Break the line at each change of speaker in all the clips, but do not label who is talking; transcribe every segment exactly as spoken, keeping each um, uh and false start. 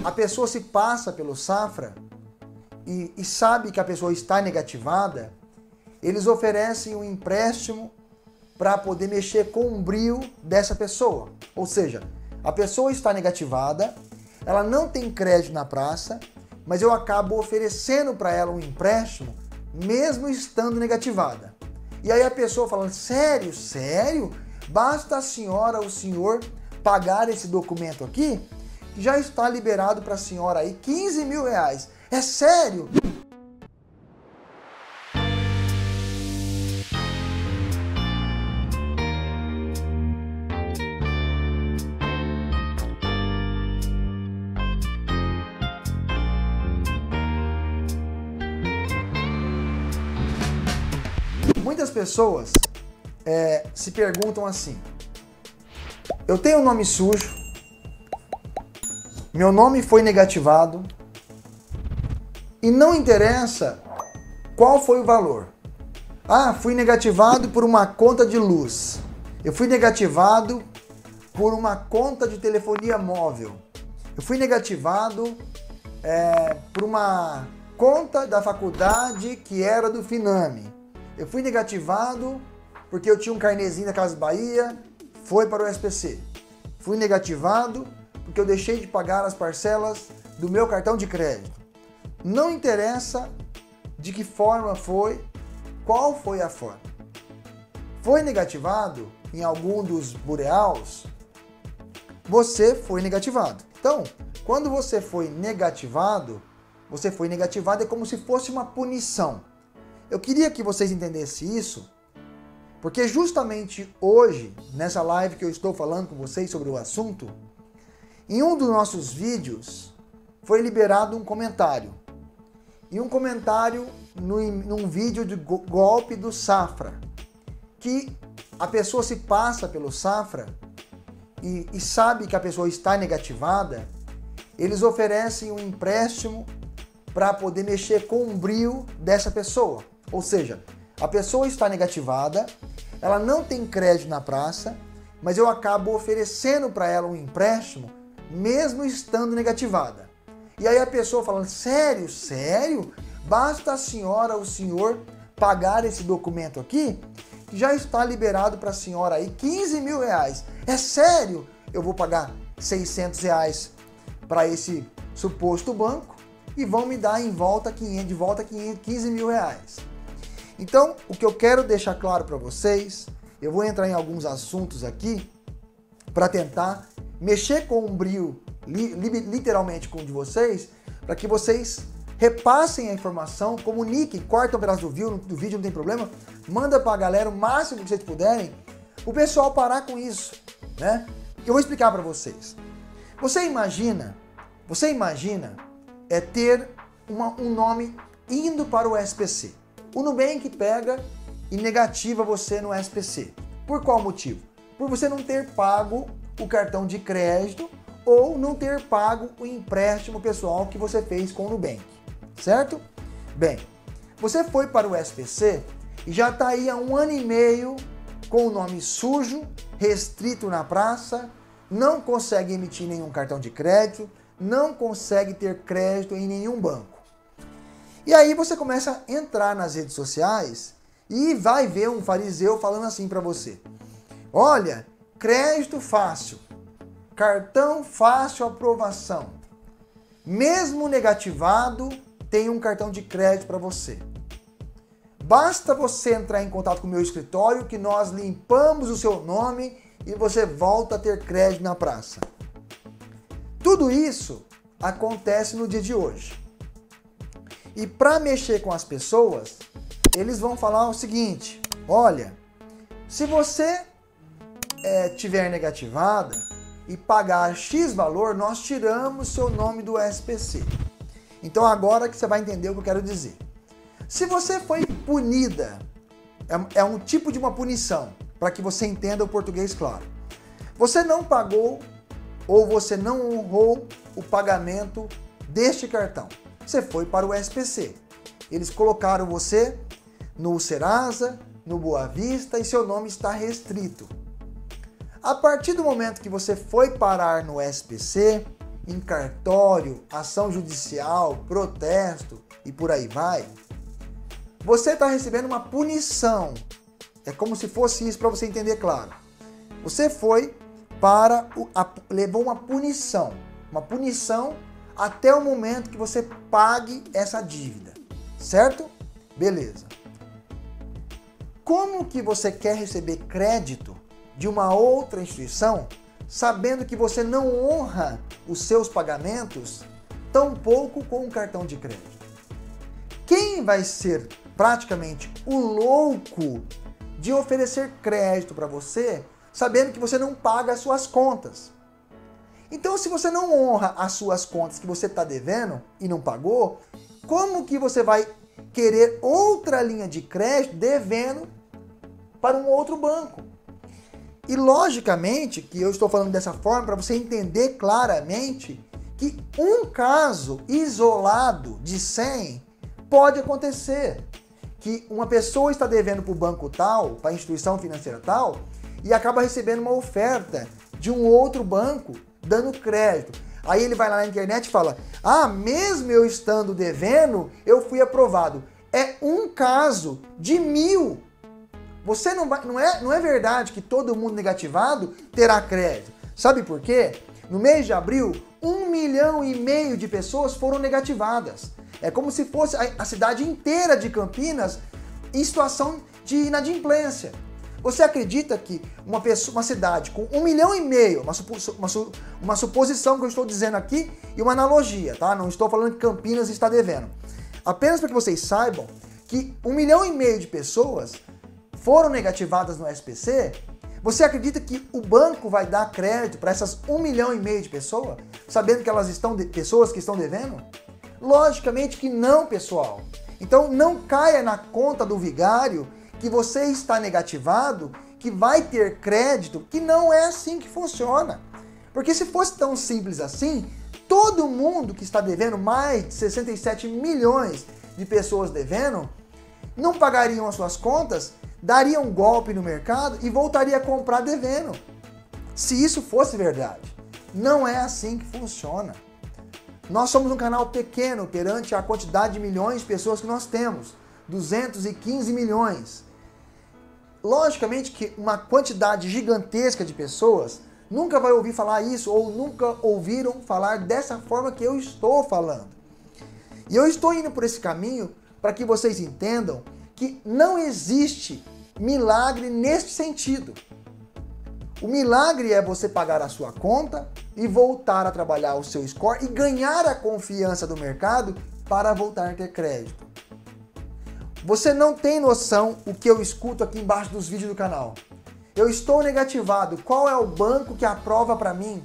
a pessoa se passa pelo Safra e, e sabe que a pessoa está negativada, eles oferecem um empréstimo para poder mexer com o brio dessa pessoa. Ou seja, a pessoa está negativada, ela não tem crédito na praça, mas eu acabo oferecendo para ela um empréstimo, mesmo estando negativada. E aí a pessoa falando, sério, sério? Basta a senhora ou o senhor pagar esse documento aqui, que já está liberado para a senhora aí quinze mil reais. É sério? Muitas pessoas é, se perguntam assim, eu tenho um nome sujo, meu nome foi negativado e não interessa qual foi o valor. Ah, fui negativado por uma conta de luz, eu fui negativado por uma conta de telefonia móvel, eu fui negativado é, por uma conta da faculdade que era do Finame. Eu fui negativado porque eu tinha um carnezinho da Casas Bahia, foi para o S P C. Fui negativado porque eu deixei de pagar as parcelas do meu cartão de crédito. Não interessa de que forma foi, qual foi a forma. Foi negativado em algum dos bureaus, você foi negativado. Então, quando você foi negativado, você foi negativado é como se fosse uma punição. Eu queria que vocês entendessem isso, porque justamente hoje, nessa live que eu estou falando com vocês sobre o assunto, em um dos nossos vídeos foi liberado um comentário. E um comentário no, num vídeo de golpe do Safra, que a pessoa se passa pelo Safra e, e sabe que a pessoa está negativada, eles oferecem um empréstimo para poder mexer com o brio dessa pessoa. Ou seja, a pessoa está negativada, ela não tem crédito na praça, mas eu acabo oferecendo para ela um empréstimo, mesmo estando negativada. E aí a pessoa falando, sério, sério? Basta a senhora ou o senhor pagar esse documento aqui, que já está liberado para a senhora aí quinze mil reais. É sério? Eu vou pagar seiscentos reais para esse suposto banco e vão me dar em volta quinhentos, de volta quinze mil reais. Então, o que eu quero deixar claro para vocês, eu vou entrar em alguns assuntos aqui para tentar mexer com o brio, li, literalmente com o de vocês, para que vocês repassem a informação, comuniquem, cortem um pedaço do vídeo, do vídeo, não tem problema, manda para a galera o máximo que vocês puderem, o pessoal parar com isso, né? Eu vou explicar para vocês. Você imagina, você imagina é ter uma, um nome indo para o S P C. O Nubank pega e negativa você no S P C. Por qual motivo? Por você não ter pago o cartão de crédito ou não ter pago o empréstimo pessoal que você fez com o Nubank, certo? Bem, você foi para o S P C e já está aí há um ano e meio com o nome sujo, restrito na praça, não consegue emitir nenhum cartão de crédito, não consegue ter crédito em nenhum banco. E aí você começa a entrar nas redes sociais e vai ver um fariseu falando assim para você. Olha, crédito fácil, cartão fácil aprovação. Mesmo negativado, tem um cartão de crédito para você. Basta você entrar em contato com o meu escritório que nós limpamos o seu nome e você volta a ter crédito na praça. Tudo isso acontece no dia de hoje. E para mexer com as pessoas, eles vão falar o seguinte, olha, se você é, tiver negativada e pagar X valor, nós tiramos seu nome do S P C. Então agora que você vai entender o que eu quero dizer. Se você foi punida, é, é um tipo de uma punição, para que você entenda o português claro. Você não pagou ou você não honrou o pagamento deste cartão. Você foi para o S P C. Eles colocaram você no Serasa, no Boa Vista e seu nome está restrito. A partir do momento que você foi parar no S P C, em cartório, ação judicial, protesto e por aí vai, você está recebendo uma punição. É como se fosse isso para você entender claro. Você foi para o, a, levou uma punição, uma punição até o momento que você pague essa dívida, certo? Beleza. Como que você quer receber crédito de uma outra instituição, sabendo que você não honra os seus pagamentos, tampouco com um cartão de crédito? Quem vai ser praticamente o louco de oferecer crédito para você, sabendo que você não paga as suas contas? Então, se você não honra as suas contas que você está devendo e não pagou, como que você vai querer outra linha de crédito devendo para um outro banco? E logicamente que eu estou falando dessa forma para você entender claramente que um caso isolado de cem pode acontecer. Que uma pessoa está devendo para o banco tal, para a instituição financeira tal, e acaba recebendo uma oferta de um outro banco dando crédito. Aí ele vai lá na internet e fala, ah, mesmo eu estando devendo, eu fui aprovado. É um caso de mil. Você não vai, não é, não é verdade que todo mundo negativado terá crédito. Sabe por quê? No mês de abril, um milhão e meio de pessoas foram negativadas. É como se fosse a, a cidade inteira de Campinas em situação de inadimplência. Você acredita que uma, pessoa, uma cidade com um milhão e meio, uma, supo, uma, uma suposição que eu estou dizendo aqui e uma analogia, tá? Não estou falando que Campinas está devendo. Apenas para que vocês saibam que um milhão e meio de pessoas foram negativadas no S P C, você acredita que o banco vai dar crédito para essas um milhão e meio de pessoas, sabendo que elas estão de, pessoas que estão devendo? Logicamente que não, pessoal. Então não caia na conta do vigário que você está negativado, que vai ter crédito, que não é assim que funciona. Porque se fosse tão simples assim, todo mundo que está devendo, mais de sessenta e sete milhões de pessoas devendo, não pagariam as suas contas, daria um golpe no mercado e voltaria a comprar devendo. Se isso fosse verdade. Não é assim que funciona. Nós somos um canal pequeno perante a quantidade de milhões de pessoas que nós temos. duzentos e quinze milhões. Logicamente que uma quantidade gigantesca de pessoas nunca vai ouvir falar isso ou nunca ouviram falar dessa forma que eu estou falando. E eu estou indo por esse caminho para que vocês entendam que não existe milagre neste sentido. O milagre é você pagar a sua conta e voltar a trabalhar o seu score e ganhar a confiança do mercado para voltar a ter crédito. Você não tem noção o que eu escuto aqui embaixo dos vídeos do canal. Eu estou negativado. Qual é o banco que aprova para mim?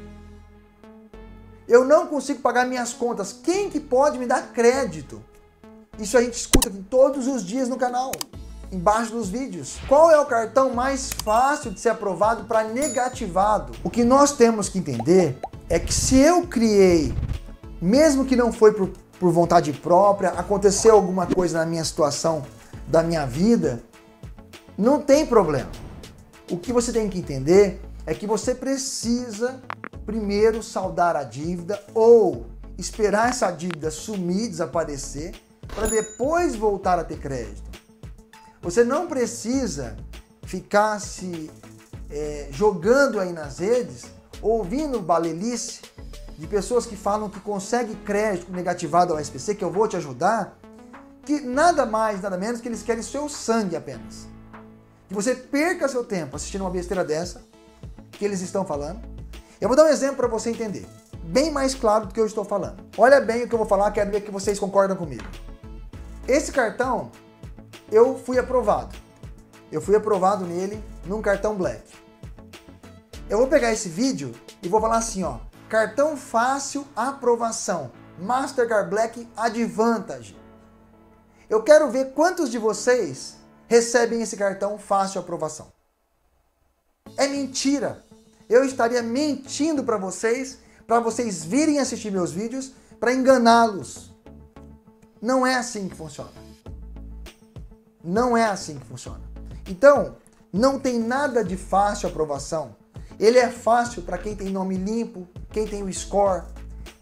Eu não consigo pagar minhas contas. Quem que pode me dar crédito? Isso a gente escuta aqui todos os dias no canal, embaixo dos vídeos. Qual é o cartão mais fácil de ser aprovado para negativado? O que nós temos que entender é que se eu criei, mesmo que não foi por, por vontade própria, aconteceu alguma coisa na minha situação da minha vida, não tem problema. O que você tem que entender é que você precisa primeiro saldar a dívida ou esperar essa dívida sumir, desaparecer, para depois voltar a ter crédito. Você não precisa ficar se é, jogando aí nas redes, ouvindo balelice de pessoas que falam que consegue crédito negativado ao S P C, que eu vou te ajudar, que nada mais, nada menos que eles querem seu sangue apenas. Que você perca seu tempo assistindo uma besteira dessa, que eles estão falando. Eu vou dar um exemplo para você entender, bem mais claro do que eu estou falando. Olha bem o que eu vou falar, quero ver que vocês concordam comigo. Esse cartão, eu fui aprovado. Eu fui aprovado nele num cartão Black. Eu vou pegar esse vídeo e vou falar assim, ó. Cartão fácil, aprovação. Mastercard Black Advantage. Eu quero ver quantos de vocês recebem esse cartão fácil, aprovação. É mentira. Eu estaria mentindo para vocês, para vocês virem assistir meus vídeos, para enganá-los. Não é assim que funciona. Não é assim que funciona. Então, não tem nada de fácil aprovação. Ele é fácil para quem tem nome limpo, quem tem o score,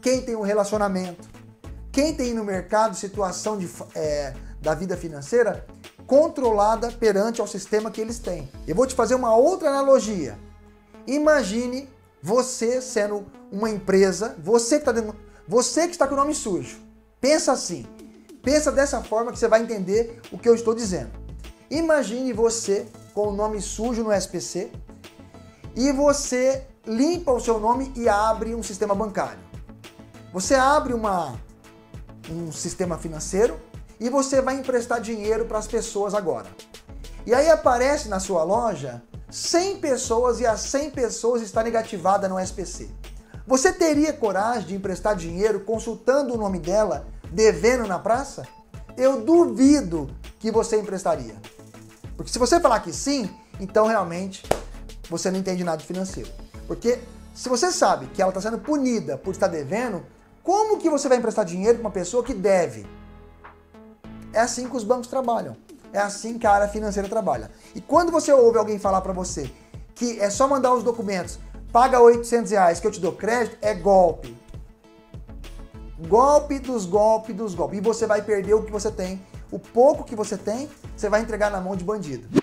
quem tem um relacionamento, quem tem no mercado situação de, é, da vida financeira controlada perante ao sistema que eles têm. Eu vou te fazer uma outra analogia. Imagine você sendo uma empresa, você que, tá dentro, você que está com o nome sujo. Pensa assim, pensa dessa forma que você vai entender o que eu estou dizendo. Imagine você com o nome sujo no S P C e você limpa o seu nome e abre um sistema bancário. Você abre uma, um sistema financeiro e você vai emprestar dinheiro para as pessoas agora. E aí aparece na sua loja cem pessoas e as cem pessoas estão negativadas no S P C. Você teria coragem de emprestar dinheiro consultando o nome dela, devendo na praça? Eu duvido que você emprestaria. Porque se você falar que sim, então realmente você não entende nada de financeiro. Porque se você sabe que ela está sendo punida por estar devendo, como que você vai emprestar dinheiro para uma pessoa que deve? É assim que os bancos trabalham. É assim que a área financeira trabalha. E quando você ouve alguém falar para você que é só mandar os documentos, paga oitocentos reais que eu te dou crédito, é golpe. Golpe dos golpes dos golpes. E você vai perder o que você tem. O pouco que você tem, você vai entregar na mão de bandido.